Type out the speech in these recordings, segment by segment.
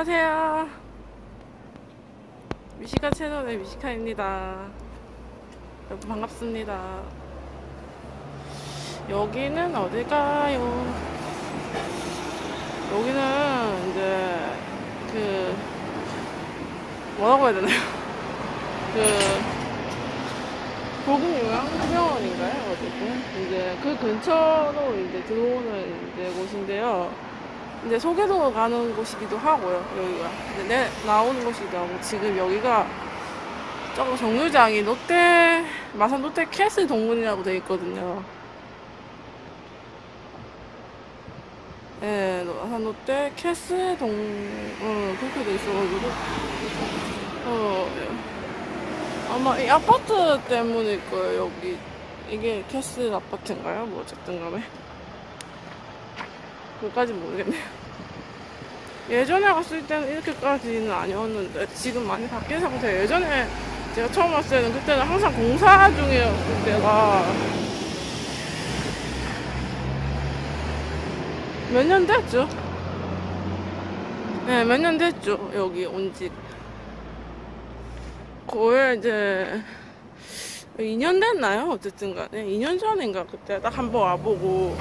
안녕하세요. 미시카 채널의 미시카입니다. 여러분 반갑습니다. 여기는 어딜까요? 여기는 이제 뭐라고 해야 되나요? 고궁요양병원인가요? 어쨌든 이제 그 근처로 이제 들어오는 이제 곳인데요. 이제 소개도 가는 곳이기도 하고요. 여기가 이제 나오는 곳이기도 하고, 지금 여기가 저거 정류장이 마산 롯데 캐슬 동문이라고 되어 있거든요. 예, 마산 롯데 캐슬 그렇게 돼 있어가지고 아마 이 아파트 때문일 거예요. 여기 이게 캐슬 아파트인가요? 뭐 어쨌든 간에 그것까진 모르겠네요. 예전에 갔을 때는 이렇게까지는 아니었는데 지금 많이 바뀐 상태예요. 예전에 제가 처음 왔을 때는 그때는 항상 공사 중이었을 때가 몇 년 됐죠? 네, 몇 년 됐죠. 여기 온지 거의 이제 2년 됐나요? 어쨌든 간에 2년 전인가 그때 딱 한번 와보고,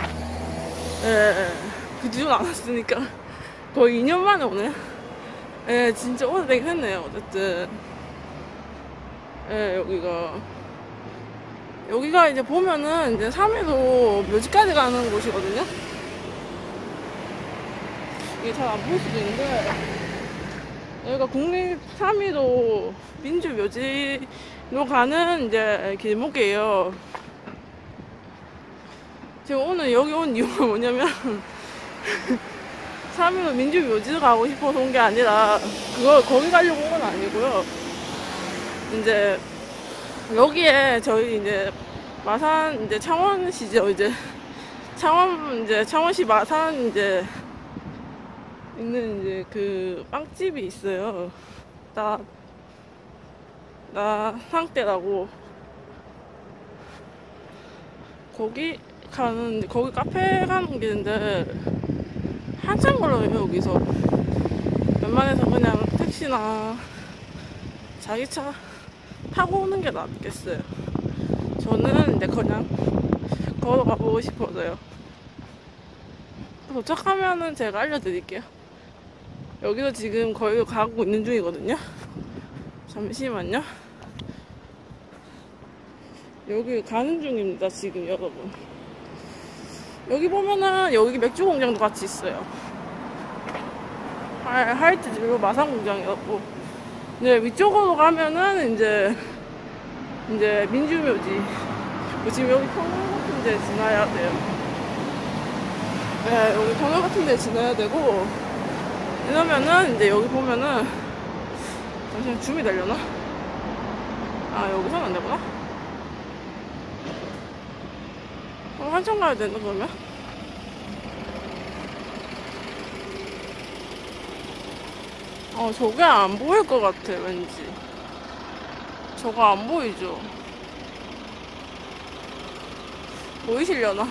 그 뒤로 안 왔으니까 거의 2년 만에 오네. 진짜 오래되긴 했네요. 어쨌든 여기가 이제 보면은 이제 3위로 묘지까지 가는 곳이거든요. 이게 잘 안 보일 수도 있는데, 여기가 국립 3위로 민주묘지로 가는 이제 길목이에요. 제가 오늘 여기 온 이유가 뭐냐면 3위로 민주묘지를 가고 싶어서 온 게 아니라 거기 가려고 온 건 아니고요. 이제 여기에 저희 이제 마산 이제 창원시죠. 이제 창원시 마산 이제 있는 이제 그 빵집이 있어요. 나 상태라고. 거기 카페 가는 길인데 한참 걸려요. 여기서 웬만해서 그냥 택시나 자기 차 타고 오는 게 낫겠어요. 저는 이제 그냥 걸어가 보고 싶어서요. 도착하면은 제가 알려드릴게요. 여기서 지금 거의 가고 있는 중이거든요. 잠시만요. 여기 가는 중입니다. 지금 여러분. 여기 보면은 여기 맥주 공장도 같이 있어요. 하이트 진로 마산 공장이었고, 이제 위쪽으로 가면은 이제 민주묘지. 지금 여기 터널 같은 데 지나야 돼요. 네, 여기 터널 같은 데 지나야 되고, 이러면은 이제 여기 보면은 잠시만 줌이 되려나? 여기서는 안 되구나. 한참 가야 되나 그러면? 저게 안 보일 것 같아. 왠지 저거 안 보이죠? 보이시려나?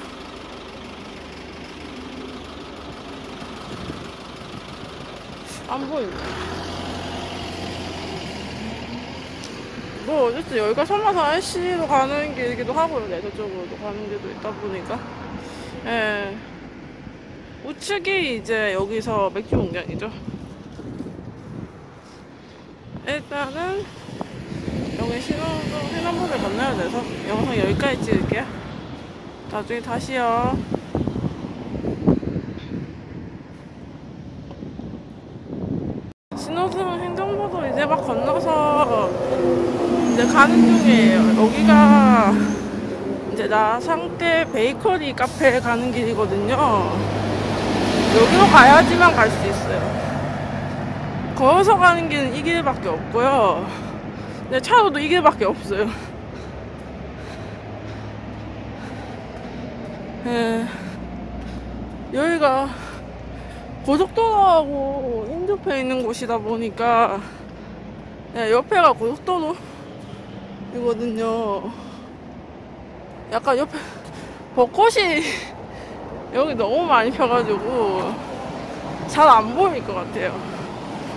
안 보이네. 뭐 어쨌든 여기가 설마서 IC로 가는 길이기도 하고요. 네, 저쪽으로도 가는 길도 있다 보니까. 우측이 이제 여기서 맥주 공장이죠. 일단은 여기 횡단보도를 건너야 돼서 영상 여기까지 찍을게요. 나중에 다시요. 신호등 행정보도 이제 막 건너서 이제 가는 중이에요. 여기가 이제 나상태 베이커리 카페에 가는 길이거든요. 여기로 가야지만 갈 수 있어요. 걸어서 가는 길은 이 길밖에 없고요. 근데 차로도 이 길밖에 없어요. 여기가 고속도로하고 인접해 있는 곳이다 보니까 옆에가 고속도로이거든요. 약간 옆에 벚꽃이 여기 너무 많이 펴가지고 잘 안 보일 것 같아요.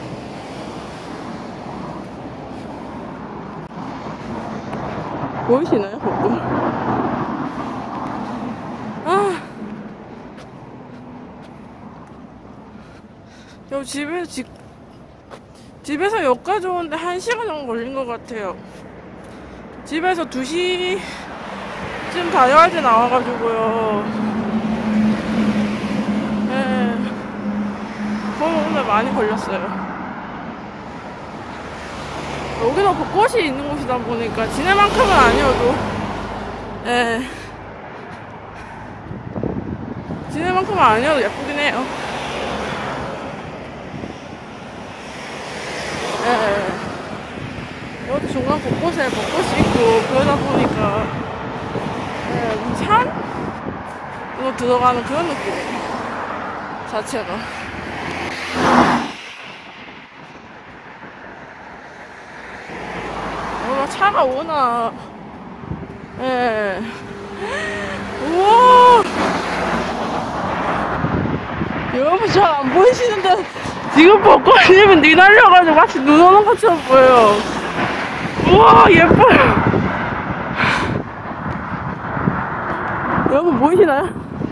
보이시나요? 벚꽃. 아, 여 집에서 여기까지 오는데 1시간 정도 걸린 것 같아요. 집에서 2시쯤 다녀갈 때 나와가지고요. 네, 거의 오늘 많이 걸렸어요. 여기도 벚꽃이 있는 곳이다 보니까 지네만큼은 아니어도, 예, 지네만큼은 아니어도 예쁘긴 해요. 예, 여기 중간 곳곳에 벚꽃이 있고 그러다 보니까, 예, 산으로 들어가는 그런 느낌이에요. 자체가. 차가 오나. 예. 우와! 여러분 잘 안 보이시는데 지금 벚꽃이면 니날려가지고 마치 눈 오는 것처럼 보여요. 우와, 예뻐요. 여러분 보이시나요?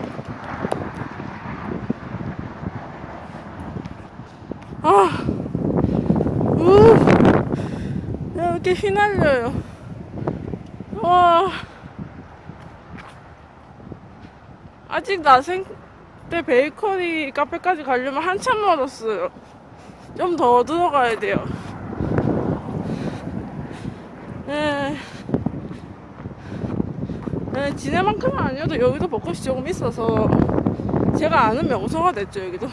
아, 이렇게 휘날려요. 와, 아직 나생 때 베이커리 카페까지 가려면 한참 멀었어요. 좀 더 들어가야 돼요. 네, 지네만큼은 아니어도 여기도 벚꽃이 조금 있어서 제가 아는 명소가 됐죠, 여기도.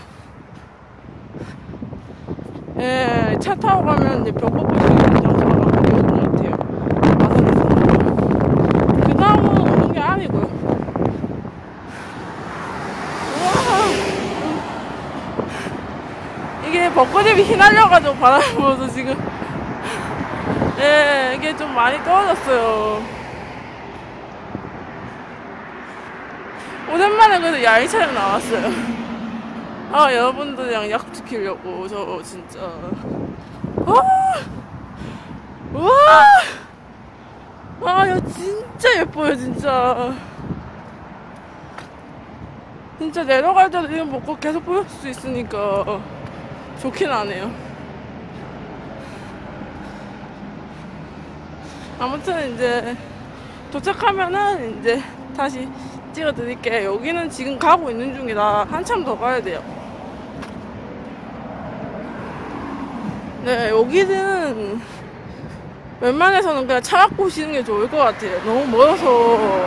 예, 차 타고 가면 이제 벚꽃 보시는 장소가 많이 오는 것 같아요. 마산에서. 그 다음은 오는 게 아니고요. 우와. 이게 벚꽃잎이 휘날려가지고 바람이 불어서 지금, 예, 이게 좀 많이 떨어졌어요. 오랜만에 그래도 야외 촬영 나왔어요. 아, 여러분들이랑 약속 지키려고. 저 진짜, 우와! 아, 이거 진짜 예뻐요, 진짜. 진짜 내려갈 때도 이런 벚꽃 계속 보일 수 있으니까 좋긴 하네요. 아무튼 이제 도착하면은 이제 다시 찍어드릴게요. 여기는 지금 가고 있는 중이라 한참 더 가야 돼요. 네, 여기는 웬만해서는 그냥 차 갖고 오시는 게 좋을 것 같아요. 너무 멀어서.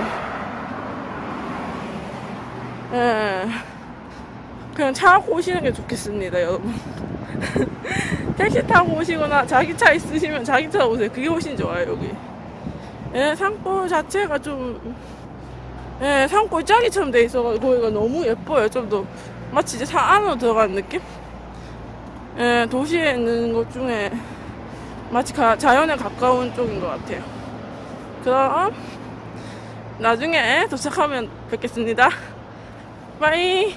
예, 그냥 차 갖고 오시는 게 좋겠습니다, 여러분. 택시 타고 오시거나 자기 차 있으시면 자기 차 오세요. 그게 훨씬 좋아요, 여기. 예, 산골 자체가 좀, 예, 산골 짜기처럼 돼 있어가지고 거기가 너무 예뻐요. 좀 더 마치 이제 산 안으로 들어가는 느낌? 예, 도시에 있는 것 중에 마치 자연에 가까운 쪽인 것 같아요. 그럼 나중에 도착하면 뵙겠습니다. 빠이.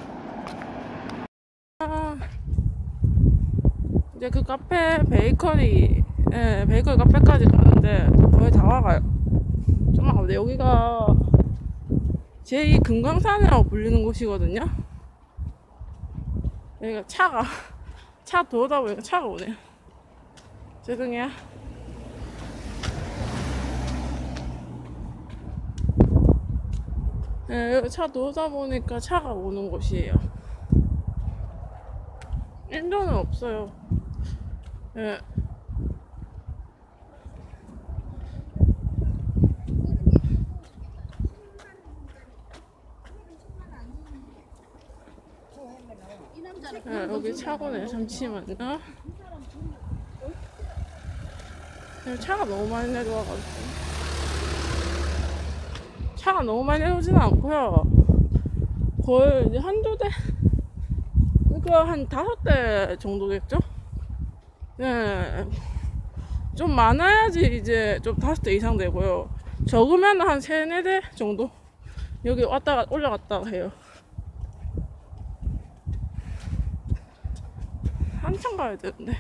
이제 그 카페 베이커리, 예, 베이커리 카페까지 가는데 거의 다 와가요. 좀 근데 여기가 제2 금강산이라고 불리는 곳이거든요. 여기가 차 돌다 보니까 차가 오네요. 죄송해요. 네, 여기 차 돌다 보니까 차가 오는 곳이에요. 인도는 없어요. 네. 네, 여기 차고네. 잠시만요. 차가 너무 많이 내려와가지고. 차가 너무 많이 내려오지는 않고요. 거의 이제 한두 대? 그러니까 한 5대 정도겠죠? 네. 좀 많아야지 이제 좀 5대 이상 되고요. 적으면 한 3, 4대 정도? 여기 왔다가 올라갔다가 해요. 한참 가야 되는데.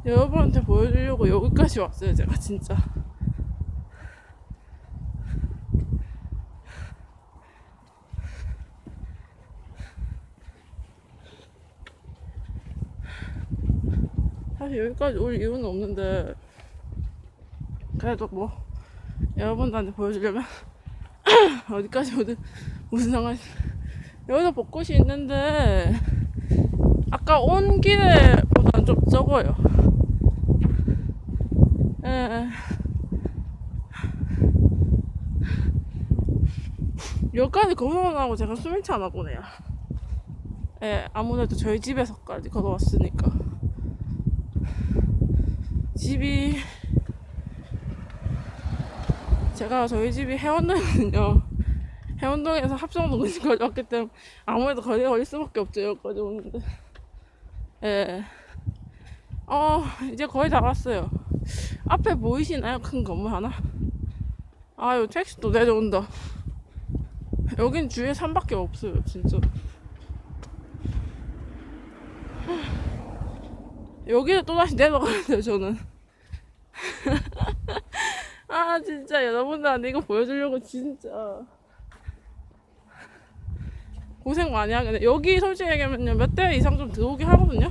여러분한테 보여주려고 여기까지 왔어요. 제가 진짜 사실 여기까지 올 이유는 없는데 그래도 뭐 여러분들한테 보여주려면 어디까지 오든 무슨 상관이. 여기도 벚꽃이 있는데 아까 온 길에보다는 좀 적어요. 예. 여기까지 걸어오라고 제가 숨이 차나 보네요. 예, 아무래도 저희 집에서까지 걸어왔으니까. 집이 제가 저희 집이 해운동이거든요. 해운동에서 합정동 근처까지 왔기 때문에 아무래도 거리가 걸릴 수밖에 없죠. 여기까지 오는데. 예. 이제 거의 다 왔어요. 앞에 보이시나요? 큰 건물 하나? 아유, 택시도 내려온다. 여긴 주위에 산밖에 없어요, 진짜. 여기를 또다시 내려가야 돼요, 저는. 아, 진짜 여러분들한테 이거 보여주려고 진짜 고생 많이 하겠네. 여기 솔직히 얘기하면요, 몇 대 이상 좀 들어오긴 하거든요.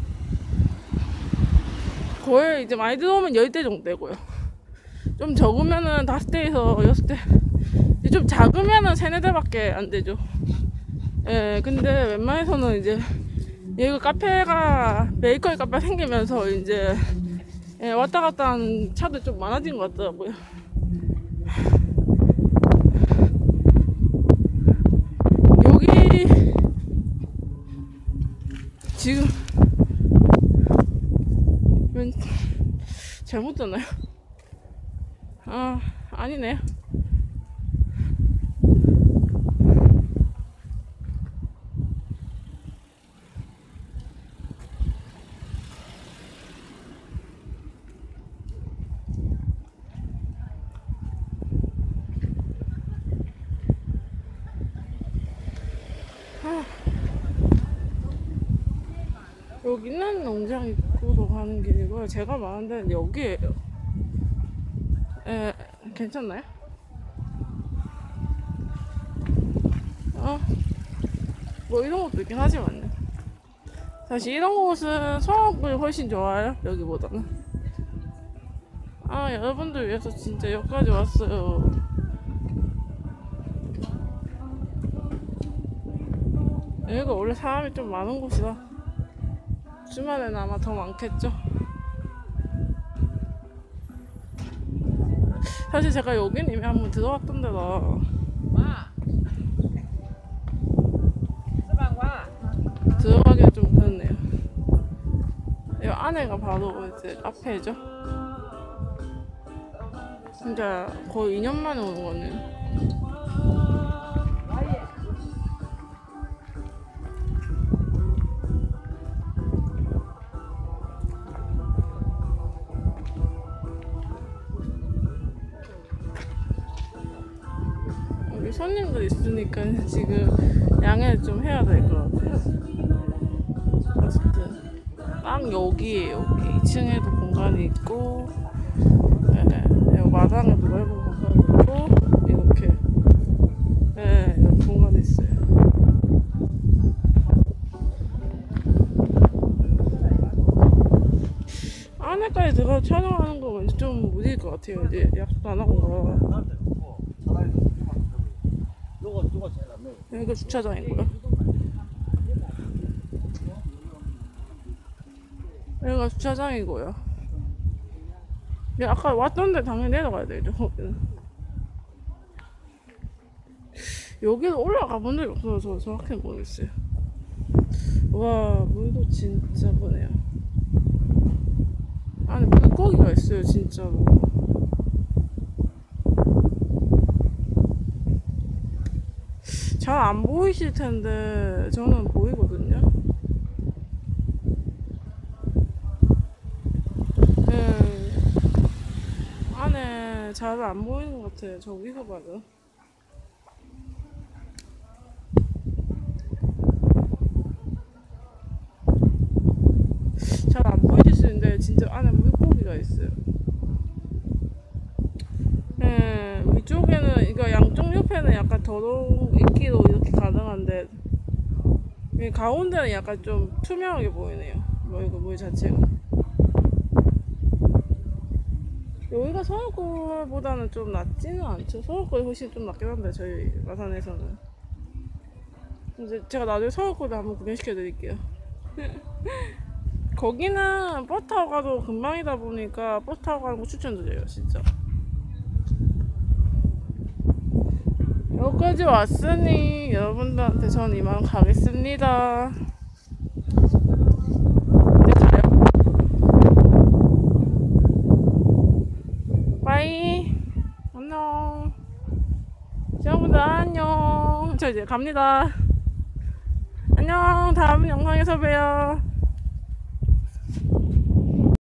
거의 이제 많이 들어오면 10대 정도 되고요. 좀 적으면은 5대에서 6대. 좀 작으면은 3-4대밖에 안 되죠. 예, 근데 웬만해서는 이제 여기 카페가 베이커리 카페가 생기면서 이제 예, 왔다 갔다 하는 차도 좀 많아진 것 같더라고요. 여기 지금 잘못 졌나요? 아, 아니네요. 여기는 농장 입구로 가는 길이고요. 제가 말한 데는 여기에요. 예, 괜찮나요? 뭐 이런 것도 있긴 하지만요. 사실 이런 곳은 성업을 훨씬 좋아요. 여기보다는. 아, 여러분들 위해서 진짜 여기까지 왔어요. 여기가 원래 사람이 좀 많은 곳이라 주말에는 아마 더 많겠죠. 사실 제가 여긴 이미 한번 들어왔던 데라 들어가기가 좀 그렇네요. 이 안에가 바로 이제 카페죠. 진짜 거의 2년 만에 오는 거네요. 여기 손님들 있으니까 지금 양해를 좀 해야 될 것 같아요. 어쨌든 딱 여기에요. 2층에도 공간이 있고, 네, 마당에도 넓은 공간이 있고, 이렇게 네, 이렇게 공간이 있어요. 안에까지 들어가서 촬영하는 거 왠지 좀 무리일 것 같아요. 이제 약속 안 하고 가. 여기가 주차장이고요. 여기가 주차장이고요. 아까 왔던데 당연히 내려가야 되죠. 여기로 올라가 본 적이 없어서 정확히 모르겠어요. 와, 물도 진짜 보네요. 안에 물고기가 있어요, 진짜로. 잘 안 보이실 텐데 저는 보이거든요. 네, 안에 잘 안 보이는 것 같아요. 저기서 봐도. 잘 안 보이실 수 코스인데 진짜 안에 물고기가 있어요. 예, 위쪽에는 이거 양쪽 옆에는 약간 더러운 이끼로 이렇게 가능한데 이 가운데는 약간 좀 투명하게 보이네요. 뭐 이거 물 자체가. 여기가 서울골보다는 좀 낫지는 않죠. 서울골이 훨씬 좀 낫긴 한데 저희 마산에서는. 이제 제가 나중에 서울골도 한번 구경시켜 드릴게요. 거기는 버스 타고 가도 금방이다 보니까 버스 타고 가는 거 추천드려요 진짜. 여기까지 왔으니 여러분들한테 전 이만 가겠습니다. 이제 가요. 빠이. 안녕. 여러분들 안녕. 저 이제 갑니다. 안녕. 다음 영상에서 봬요.